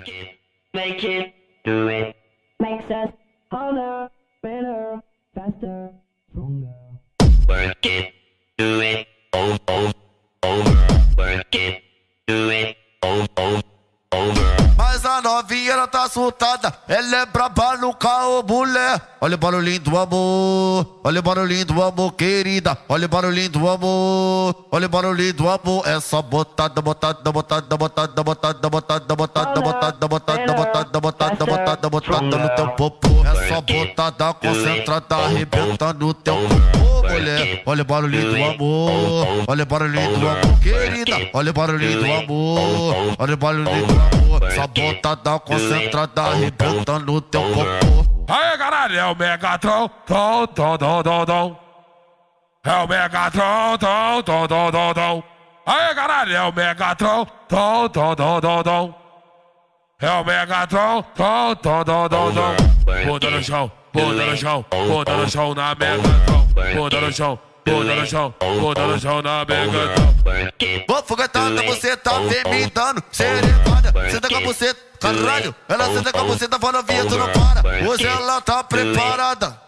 make it, do it. Makes us harder, better, faster, stronger. Work it, do it, over. Work it, do it, over. Mas a novinha ela tá assustada, ela é braba no carro, mulher. Olha o barulhinho do amor, olha o barulhinho do amor, querida. Olha o barulhinho do amor, olha o barulhinho do amor. É só botada, botada, botada, botada, botada, botada, botada, botada, botada, botada, botada, botada, botada no teu popô. É só botada concentrada, arrebentando no teu popô, mulher. Olha o barulhinho do amor, olha o barulhinho do amor, querida. Olha o barulhinho do amor, olha o barulhinho do amor. Só botada concentrada, arrebentando no teu popô. Aí, caralho, é o Megatron, tom, tom, tom, tom, tom. É o Megatron, tom, tom, tom, tom, tom. Aí, caralho, é o Megatron, tom, tom, tom, tom, tom. É o Megatron, tom, tom, tom, tom, tom. Bunda no chão, bunda no chão, bunda no chão na Megatron. Bunda no chão, bunda no chão, bunda no chão na Megatron. Vou foguetada, você tá vem me dando serevada. Senta com a buceta, caralho. Ela senta com a buceta, fala novinha, tu não para. Hoje ela tá preparada.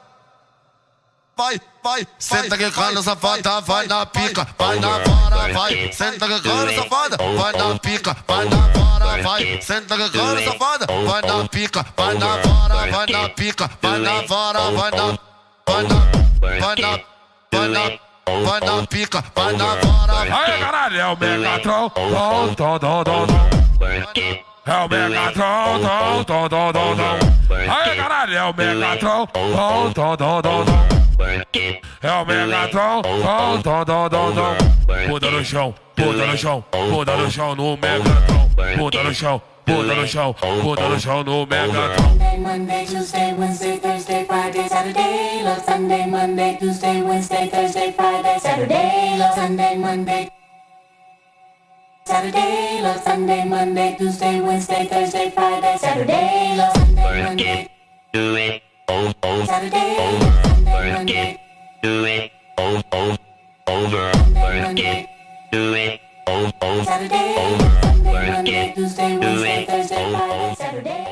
Vai, vai, senta que cana, safada, vai na pica, vai na vara, vai. Senta que cana, safada, vai na pica, vai na vara, vai. Senta que cana, safada, vai na pica, vai na vara, vai na pica, vai na vara, vai na, vai na, vai na, vai na, vai na pica, vai na vara. Aí, caralho, é o Megatron, tom, tom, tom, tom, tom. É o Megatron, tom, tom, tom, tom, tom. Aí, caralho, é o Megatron, tom, tom, tom, tom, tom. É o Megatron, tom, tom, tom, tom, tom. Bunda no chão, bunda no chão, bunda no chão no Megatron. Bunda no chão, bunda no chão, bunda no chão no Megatron. Sunday, Monday, Tuesday, Wednesday, Thursday, Friday, Saturday. Love Sunday, Monday, Tuesday, Wednesday, Thursday, Friday, Saturday. Love Sunday, Monday, Saturday. Love Sunday, Monday, Tuesday, Wednesday, Thursday, Friday, Saturday. Love Sunday, Monday, Do it, Saturday. Love Sunday, work Monday, it, do it, over. Sunday, Work it, Monday, do it, over. Saturday. Love Sunday, Monday, Tuesday, Wednesday, Thursday, Friday, Saturday.